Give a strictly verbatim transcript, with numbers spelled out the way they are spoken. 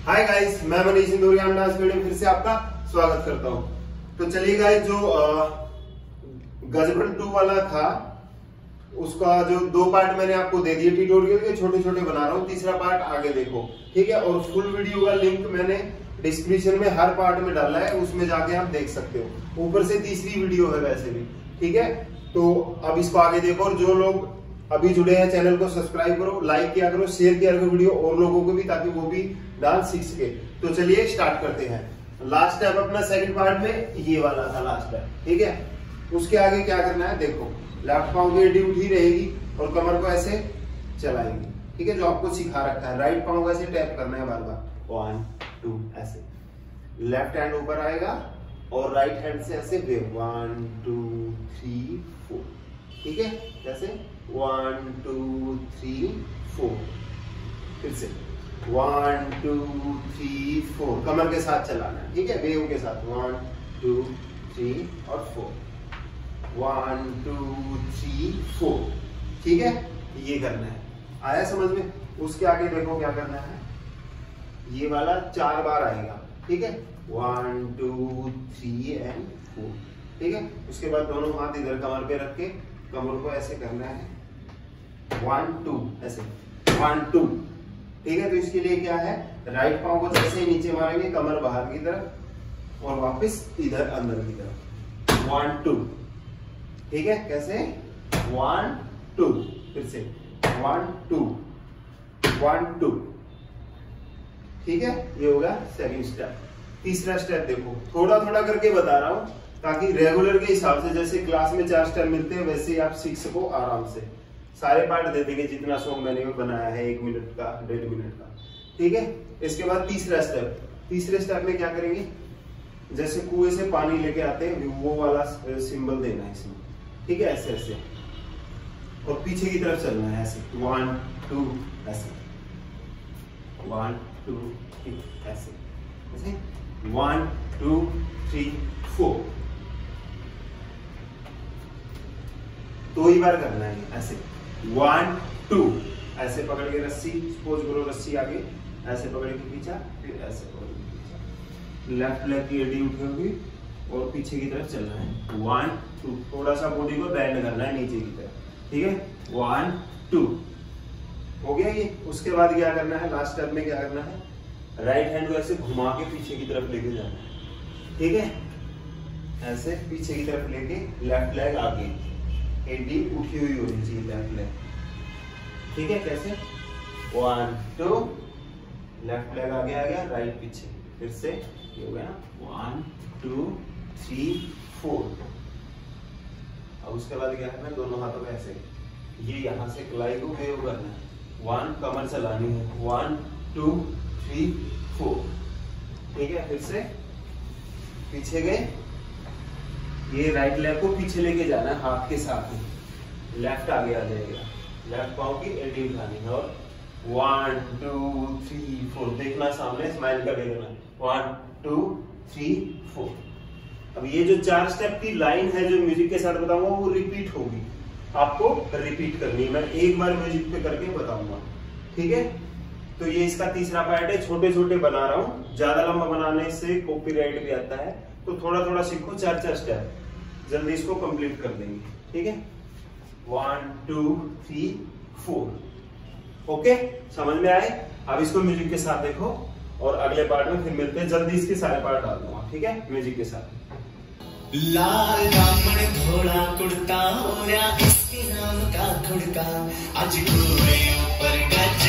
Hi guys, मैं Manish Indoria dance video में फिर से आपका स्वागत करता हूं। तो चलिए गाइस, जो गजबन टू वाला था उसका जो दो पार्ट मैंने आपको दे दिए ट्यूटोरियल के, छोटे छोटे बना रहा हूं। तीसरा पार्ट आगे देखो, ठीक है। और फुल वीडियो का लिंक मैंने डिस्क्रिप्शन में हर पार्ट में डाला है, उसमें जाके आप देख सकते हो। ऊपर से तीसरी वीडियो है वैसे भी, ठीक है। तो अब इसको आगे देखो, और जो लोग अभी जुड़े हैं चैनल को सब्सक्राइब करो, लाइक किया करो, शेयर किया करो वीडियो और लोगों को भी, ताकि वो भी डांस सीख सके। तो चलिए स्टार्ट करते हैं। लास्ट स्टेप अपना सेकंड पार्ट में ये वाला था लास्ट स्टेप, ठीक है। उसके आगे क्या करना है देखो, लेफ्ट पांव की एडी उठी रहेगी और कमर को ऐसे चलाएंगे, ठीक है, जो आपको सिखा रखा है। राइट पांव को ऐसे टैप करना है बार बार, वन टू ऐसे। लेफ्ट हैंड ऊपर आएगा और राइट हैंड से ऐसे wave, one two three four, ठीक है। जैसे वन टू थ्री फोर, फिर से वन टू थ्री फोर, कमर के साथ चलाना है, ठीक है, वेव के साथ। वन टू थ्री और four, one two three four, ठीक है। ये करना है, आया समझ में। उसके आगे देखो क्या करना है, ये वाला चार बार आएगा, ठीक है। One two three and four, ठीक है। उसके बाद दोनों हाथ इधर कमर पे रख के कमर को ऐसे करना है, वन टू ऐसे, वन टू, ठीक है। तो इसके लिए क्या है, राइट पांव को जैसे ही नीचे मारेंगे, कमर बाहर की तरफ और वापस इधर अंदर की तरफ, वन टू, ठीक है। कैसे, वन टू, फिर से वन टू, वन टू, ठीक है। ये होगा सेकंड स्टेप। तीसरा स्टेप देखो, थोड़ा थोड़ा करके बता रहा हूं ताकि रेगुलर के हिसाब से, जैसे क्लास में चार स्टेप मिलते हैं वैसे ही आप सीख सको आराम से। सारे पार्ट दे देंगे जितना सॉन्ग मैंने बनाया है, एक मिनट का, डेढ़ मिनट का, ठीक है। इसके बाद तीसरा स्टेप, तीसरे स्टेप में क्या करेंगे, जैसे कुएं से पानी लेके आते हैं वो वाला सिंबल देना है इसमें, ठीक है। ऐसे ऐसे और पीछे की तरफ चलना है, ऐसे वन टू ऐसे, वन टू थ्री ऐसे, ऐसे वन टू थ्री फोर, दो ही बार करना है ऐसे। वन टू ऐसे पकड़ के रस्सी, सपोज करो रस्सी आगे, ऐसे पकड़ के पीछा, फिर ऐसे पकड़ के पीछा। लेफ्ट लेग की एडी उठी होगी और पीछे की तरफ चलना है, वन टू। थोड़ा सा बॉडी को बैंड करना है नीचे की तरफ, ठीक है। वन टू हो गया ये। उसके बाद क्या करना है, लास्ट स्टेप में क्या करना है, राइट हैंड को ऐसे घुमा के पीछे की तरफ लेके जाना है, ठीक है। ऐसे पीछे की तरफ लेके लेफ्ट लेग आगे, एडी उठी हुई होनी चाहिए लेफ्ट लेग, ठीक है। कैसे, वन टू, लेफ्ट लेग आगे आ गया, राइट पीछे, फिर से ये हो गया ना, वन टू थ्री फोर। अब उसके बाद क्या करना है, दोनों हाथों में ऐसे, ये यहां से कलाई को वेव करना है, वन कमर चलानी है, वन टू थ्री फोर, ठीक है। फिर से पीछे गए, ये राइट लेग को पीछे लेके जाना है हाथ के साथ ही, लेफ्ट आगे आ जाएगा, लेफ्ट पांव की एडी उठानी है और वन टू थ्री फोर, देखना सामने, स्माइल करके देना, वन टू थ्री फोर। अब ये जो चार स्टेप की लाइन है जो म्यूजिक के साथ बताऊंगा वो रिपीट होगी, आपको रिपीट करनी है। मैं एक बार म्यूजिक पे करके बताऊंगा, ठीक है। तो ये इसका तीसरा पार्ट है, छोटे छोटे बना रहा हूं, ज्यादा लंबा बनाने से कॉपीराइट भी आता है। तो थोड़ा थोड़ा सीखो, चार चार स्टेप, जल्दी इसको कंप्लीट कर देंगे, ठीक है। One two three four, okay, समझ में आए। अब इसको म्यूजिक के साथ देखो और अगले पार्ट में फिर मिलते हैं। जल्दी इसके सारे पार्ट डाल दूंगा, ठीक है, म्यूजिक के साथ। लाल रामण घोड़ा कुड़ता हो रहा, इसके नाम का खुड़का, आज घोड़े ऊपर गज